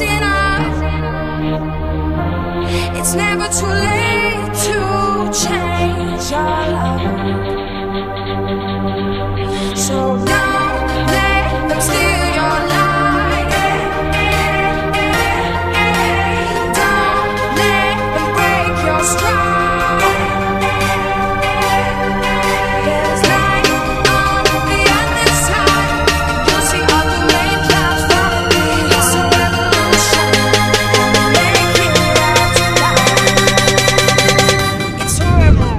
listen up. It's never too late to change your love. So don't let them steal your light. Don't let them break your stride. There's light on the other side. You'll see all the rain clouds follow me. It's a revolution. Make it out tonight. It's a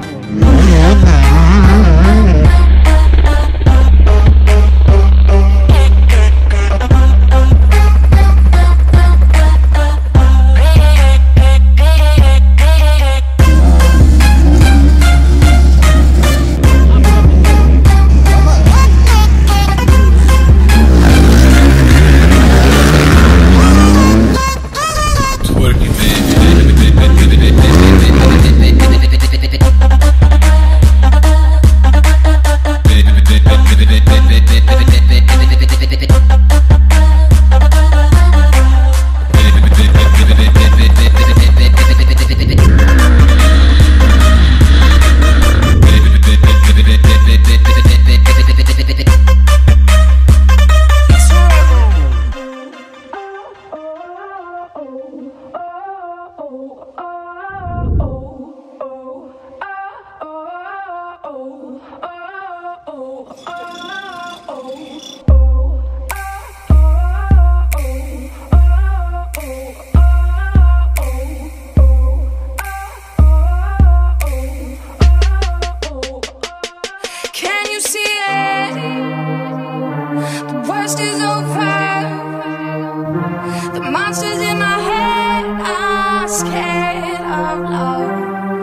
Can you see it? The worst is over. The monsters in my head are scared of love.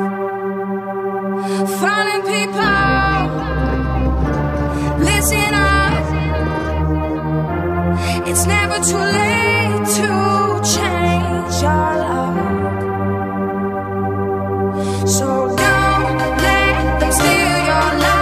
Falling people, listen up. It's never too late to change your love. So don't let them steal your life.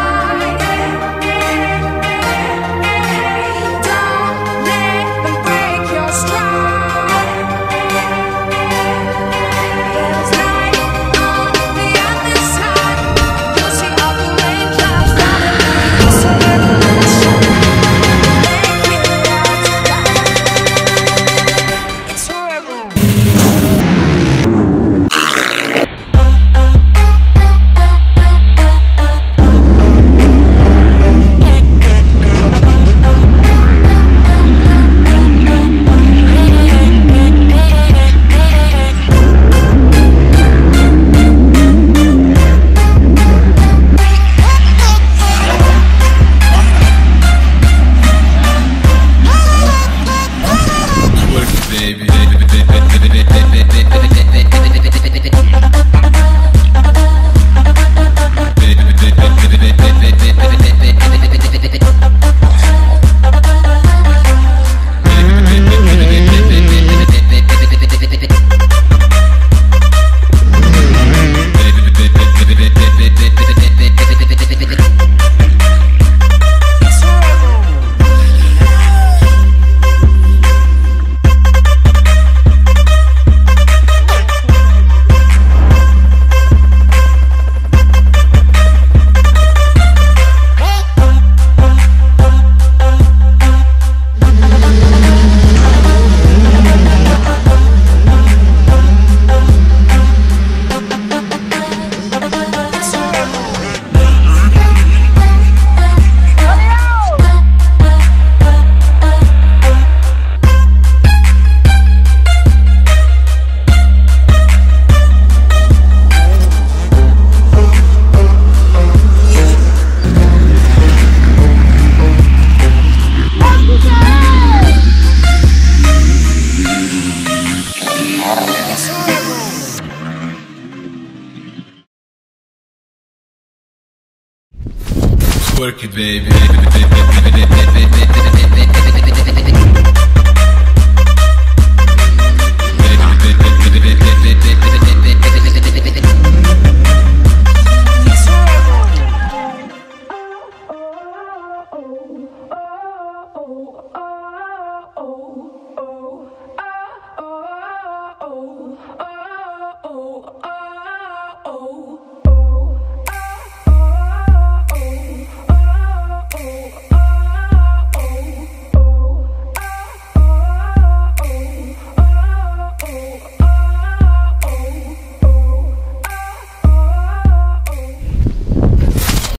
Work it, baby.